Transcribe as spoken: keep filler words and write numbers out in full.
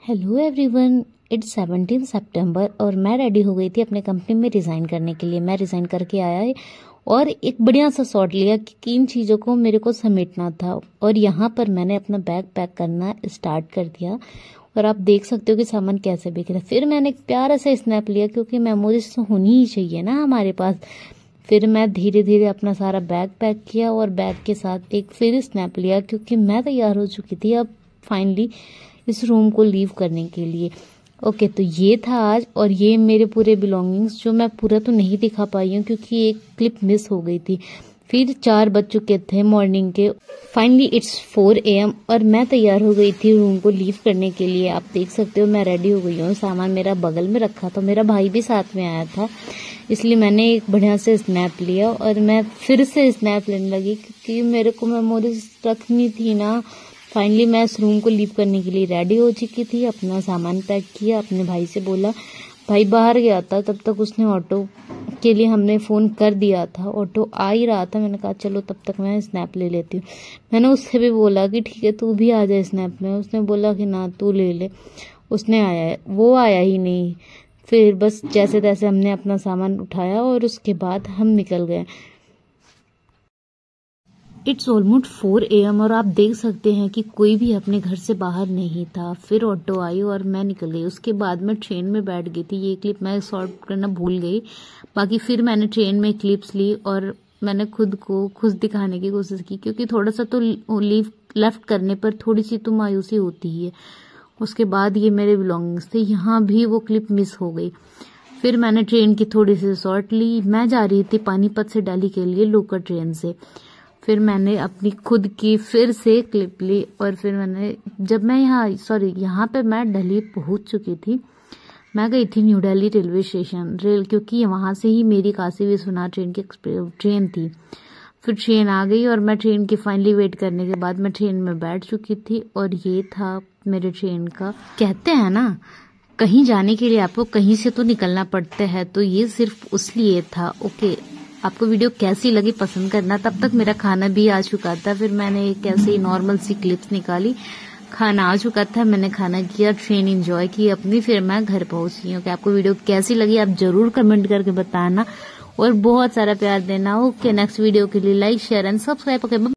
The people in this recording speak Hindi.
Hello everyone, it's seventeen September और मैं रेडी हो गई थी अपने कंपनी में रिज़ाइन करने के लिए। मैं रिज़ाइन करके आया है और एक बढ़िया सा शॉट लिया कि किन चीज़ों को मेरे को समेटना था। और यहाँ पर मैंने अपना बैग पैक करना स्टार्ट कर दिया और आप देख सकते हो कि सामान कैसे बिक रहा है। फिर मैंने एक प्यारा सा स्नैप लिया क्योंकि मेमोरीज तो होनी ही चाहिए ना हमारे पास। फिर मैं धीरे धीरे अपना सारा बैग पैक किया और बैग के साथ एक फिर स्नैप लिया क्योंकि मैं तैयार हो चुकी थी अब फाइनली इस रूम को लीव करने के लिए। ओके, तो ये था आज और ये मेरे पूरे बिलोंगिंग्स जो मैं पूरा तो नहीं दिखा पाई हूँ क्योंकि एक क्लिप मिस हो गई थी। फिर चार बज चुके थे मॉर्निंग के। Finally it's four A M और मैं तैयार हो गई थी रूम को लीव करने के लिए। आप देख सकते हो मैं रेडी हो गई हूँ। सामान मेरा बगल में रखा था, मेरा भाई भी साथ में आया था, इसलिए मैंने एक बढ़िया से स्नैप लिया और मैं फिर से स्नैप लेने लगी क्योंकि मेरे को मेमोरीज रखनी थी ना। फाइनली मैं इस रूम को लीव करने के लिए रेडी हो चुकी थी। अपना सामान पैक किया, अपने भाई से बोला, भाई बाहर गया था तब तक उसने ऑटो के लिए हमने फ़ोन कर दिया था, ऑटो आ ही रहा था। मैंने कहा चलो तब तक मैं स्नैप ले लेती हूँ। मैंने उससे भी बोला कि ठीक है तू भी आ जाए स्नैप में। उसने बोला कि ना तू ले ले। उसने आया, वो आया ही नहीं। फिर बस जैसे तैसे हमने अपना सामान उठाया और उसके बाद हम निकल गए। It's almost four A M और आप देख सकते हैं कि कोई भी अपने घर से बाहर नहीं था। फिर ऑटो आई और मैं निकल गई। उसके बाद मैं ट्रेन में बैठ गई थी। ये क्लिप मैं शॉर्ट करना भूल गई। बाकी फिर मैंने ट्रेन में क्लिप्स ली और मैंने खुद को खुश दिखाने की कोशिश की क्योंकि थोड़ा सा तो लीव लेफ्ट करने पर थोड़ी सी तो मायूसी होती ही है। उसके बाद ये मेरे बिलोंगिंग्स थे, यहाँ भी वो क्लिप मिस हो गई। फिर मैंने ट्रेन की थोड़ी सी शॉर्ट ली। मैं जा रही थी पानीपत से दिल्ली के लिए लोकल ट्रेन से। फिर मैंने अपनी खुद की फिर से क्लिप ली और फिर मैंने जब मैं यहाँ सॉरी यहाँ पे मैं दिल्ली पहुँच चुकी थी। मैं गई थी new Delhi railway station rail क्योंकि वहाँ से ही मेरी काशी विश्वनाथ ट्रेन की ट्रेन थी। फिर ट्रेन आ गई और मैं ट्रेन की फाइनली वेट करने के बाद मैं ट्रेन में बैठ चुकी थी और ये था मेरे ट्रेन का। कहते हैं ना कहीं जाने के लिए आपको कहीं से तो निकलना पड़ता है, तो ये सिर्फ उस लिए था। ओके, आपको वीडियो कैसी लगी पसंद करना। तब तक मेरा खाना भी आ चुका था। फिर मैंने एक ऐसे नॉर्मल सी क्लिप्स निकाली, खाना आ चुका था, मैंने खाना किया, ट्रेन एंजॉय की अपनी। फिर मैं घर पहुंची हूँ। कि आपको वीडियो कैसी लगी आप जरूर कमेंट करके बताना और बहुत सारा प्यार देना। ओके, नेक्स्ट वीडियो के लिए like share and subscribe. Okay.